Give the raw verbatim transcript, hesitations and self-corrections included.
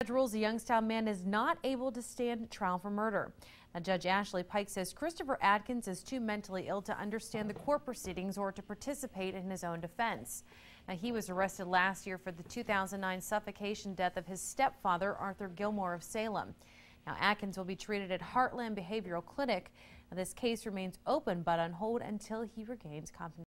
Rules a Youngstown man is not able to stand trial for murder. Now, Judge Ashley Pike says Christopher Adkins is too mentally ill to understand the court proceedings or to participate in his own defense. Now, he was arrested last year for the two thousand nine suffocation death of his stepfather, Arthur Gilmore of Salem. Now, Adkins will be treated at Heartland Behavioral Clinic. Now, this case remains open but on hold until he regains compensation.